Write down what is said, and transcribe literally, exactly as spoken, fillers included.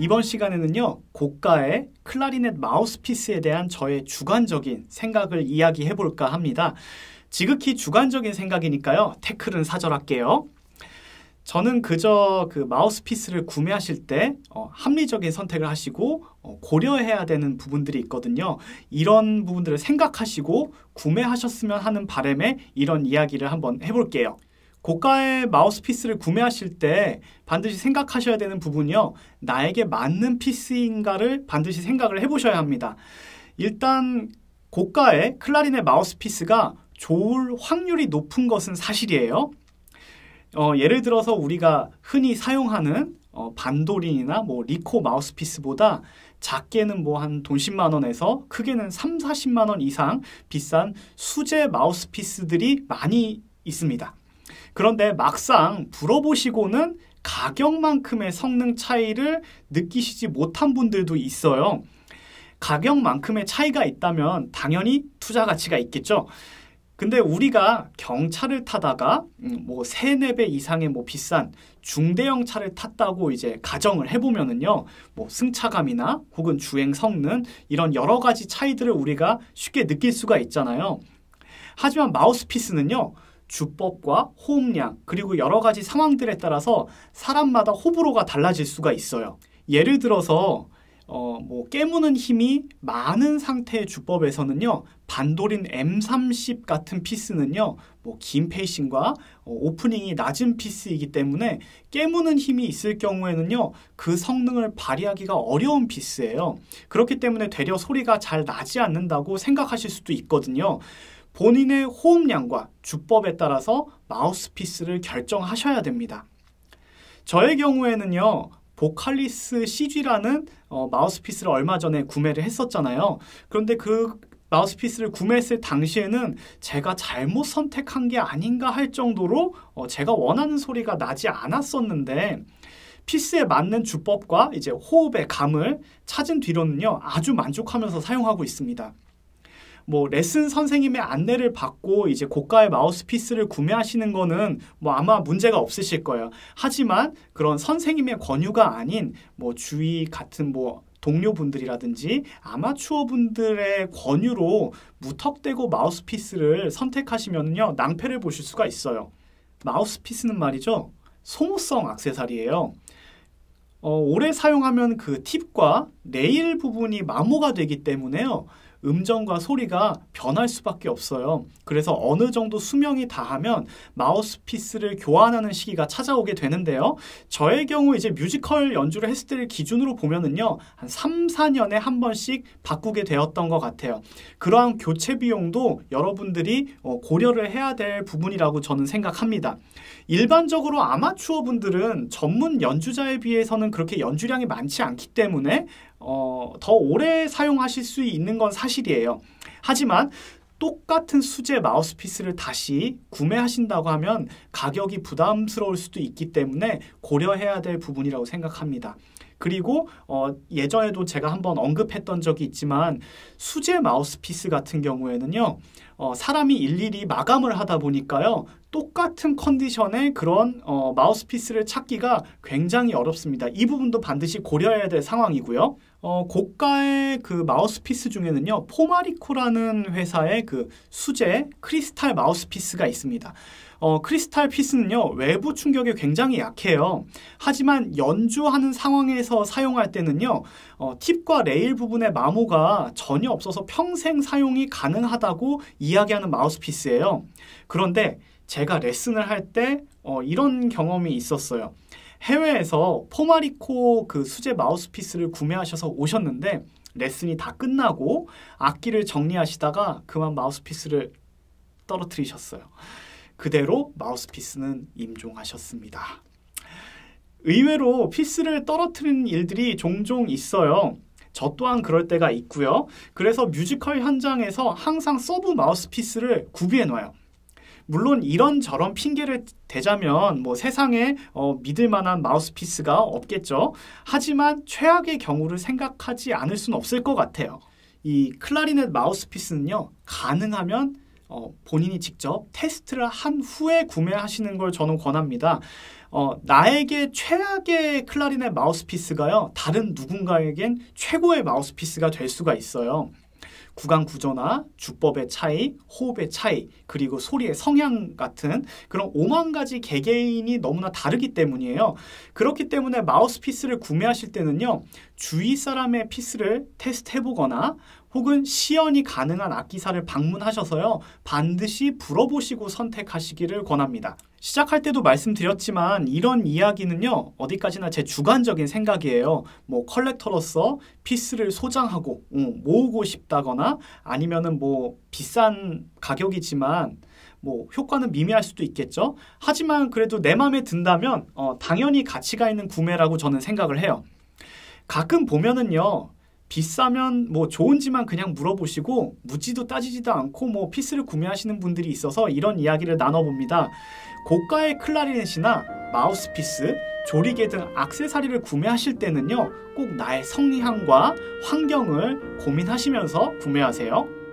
이번 시간에는요, 고가의 클라리넷 마우스피스에 대한 저의 주관적인 생각을 이야기해볼까 합니다. 지극히 주관적인 생각이니까요, 태클은 사절할게요. 저는 그저 그 마우스피스를 구매하실 때 어, 합리적인 선택을 하시고 어, 고려해야 되는 부분들이 있거든요. 이런 부분들을 생각하시고 구매하셨으면 하는 바람에 이런 이야기를 한번 해볼게요. 고가의 마우스피스를 구매하실 때 반드시 생각하셔야 되는 부분이요. 나에게 맞는 피스인가를 반드시 생각을 해보셔야 합니다. 일단 고가의 클라리넷 마우스피스가 좋을 확률이 높은 것은 사실이에요. 어, 예를 들어서 우리가 흔히 사용하는 어, 반도린이나 뭐 리코 마우스피스보다 작게는 뭐 한 돈 십만 원에서 크게는 삼, 사십만 원 이상 비싼 수제 마우스피스들이 많이 있습니다. 그런데 막상 불어보시고는 가격만큼의 성능 차이를 느끼시지 못한 분들도 있어요. 가격만큼의 차이가 있다면 당연히 투자 가치가 있겠죠. 근데 우리가 경차를 타다가 뭐 세네 배 이상의 뭐 비싼 중대형 차를 탔다고 이제 가정을 해보면은요, 뭐 승차감이나 혹은 주행 성능 이런 여러 가지 차이들을 우리가 쉽게 느낄 수가 있잖아요. 하지만 마우스피스는요, 주법과 호흡량 그리고 여러 가지 상황들에 따라서 사람마다 호불호가 달라질 수가 있어요. 예를 들어서 어, 뭐 깨무는 힘이 많은 상태의 주법에서는요, 반도린 엠 삼십 같은 피스는요, 뭐 긴 페이싱과 어, 오프닝이 낮은 피스이기 때문에 깨무는 힘이 있을 경우에는요, 그 성능을 발휘하기가 어려운 피스예요. 그렇기 때문에 되려 소리가 잘 나지 않는다고 생각하실 수도 있거든요. 본인의 호흡량과 주법에 따라서 마우스피스를 결정하셔야 됩니다. 저의 경우에는요, 보칼리스 씨지라는 어, 마우스피스를 얼마 전에 구매를 했었잖아요. 그런데 그 마우스피스를 구매했을 당시에는 제가 잘못 선택한 게 아닌가 할 정도로 어, 제가 원하는 소리가 나지 않았었는데 피스에 맞는 주법과 이제 호흡의 감을 찾은 뒤로는요, 아주 만족하면서 사용하고 있습니다. 뭐 레슨 선생님의 안내를 받고 이제 고가의 마우스피스를 구매하시는 거는 뭐 아마 문제가 없으실 거예요. 하지만 그런 선생님의 권유가 아닌 뭐 주위 같은 뭐 동료분들이라든지 아마추어 분들의 권유로 무턱대고 마우스피스를 선택하시면요, 낭패를 보실 수가 있어요. 마우스피스는 말이죠, 소모성 액세서리예요. 어, 오래 사용하면 그 팁과 레일 부분이 마모가 되기 때문에요, 음정과 소리가 변할 수밖에 없어요. 그래서 어느 정도 수명이 다하면 마우스피스를 교환하는 시기가 찾아오게 되는데요. 저의 경우 이제 뮤지컬 연주를 했을 때를 기준으로 보면은요, 한 삼, 사 년에 한 번씩 바꾸게 되었던 것 같아요. 그러한 교체 비용도 여러분들이 고려를 해야 될 부분이라고 저는 생각합니다. 일반적으로 아마추어 분들은 전문 연주자에 비해서는 그렇게 연주량이 많지 않기 때문에 어, 더 오래 사용하실 수 있는 건 사실이에요. 하지만 똑같은 수제 마우스피스를 다시 구매하신다고 하면 가격이 부담스러울 수도 있기 때문에 고려해야 될 부분이라고 생각합니다. 그리고 어, 예전에도 제가 한번 언급했던 적이 있지만 수제 마우스피스 같은 경우에는요, 어, 사람이 일일이 마감을 하다 보니까요, 똑같은 컨디션의 그런 어, 마우스피스를 찾기가 굉장히 어렵습니다. 이 부분도 반드시 고려해야 될 상황이고요. 어, 고가의 그 마우스피스 중에는요, 포마리코라는 회사의 그 수제 크리스탈 마우스피스가 있습니다. 어, 크리스탈 피스는요, 외부 충격에 굉장히 약해요. 하지만 연주하는 상황에서 사용할 때는요, 어, 팁과 레일 부분의 마모가 전혀 없어서 평생 사용이 가능하다고 이야기하는 마우스피스예요. 그런데 제가 레슨을 할 때 어, 이런 경험이 있었어요. 해외에서 포마리코 그 수제 마우스피스를 구매하셔서 오셨는데 레슨이 다 끝나고 악기를 정리하시다가 그만 마우스피스를 떨어뜨리셨어요. 그대로 마우스피스는 임종하셨습니다. 의외로 피스를 떨어뜨리는 일들이 종종 있어요. 저 또한 그럴 때가 있고요. 그래서 뮤지컬 현장에서 항상 서브 마우스피스를 구비해 놔요. 물론 이런저런 핑계를 대자면 뭐 세상에 어, 믿을 만한 마우스피스가 없겠죠. 하지만 최악의 경우를 생각하지 않을 수는 없을 것 같아요. 이 클라리넷 마우스피스는요, 가능하면 어, 본인이 직접 테스트를 한 후에 구매하시는 걸 저는 권합니다. 어, 나에게 최악의 클라리넷 마우스피스가요, 다른 누군가에겐 최고의 마우스피스가 될 수가 있어요. 구강 구조나 주법의 차이, 호흡의 차이, 그리고 소리의 성향 같은 그런 오만 가지 개개인이 너무나 다르기 때문이에요. 그렇기 때문에 마우스피스를 구매하실 때는요, 주위 사람의 피스를 테스트해보거나 혹은 시연이 가능한 악기사를 방문하셔서요, 반드시 불어보시고 선택하시기를 권합니다. 시작할 때도 말씀드렸지만 이런 이야기는요, 어디까지나 제 주관적인 생각이에요. 뭐 컬렉터로서 피스를 소장하고 음, 모으고 싶다거나 아니면은 뭐 비싼 가격이지만 뭐 효과는 미미할 수도 있겠죠. 하지만 그래도 내 마음에 든다면 어, 당연히 가치가 있는 구매라고 저는 생각을 해요. 가끔 보면은요, 비싸면 뭐 좋은지만 그냥 물어보시고 묻지도 따지지도 않고 뭐 피스를 구매하시는 분들이 있어서 이런 이야기를 나눠봅니다. 고가의 클라리넷이나 마우스피스, 조리개 등 액세서리를 구매하실 때는요, 꼭 나의 성향과 환경을 고민하시면서 구매하세요.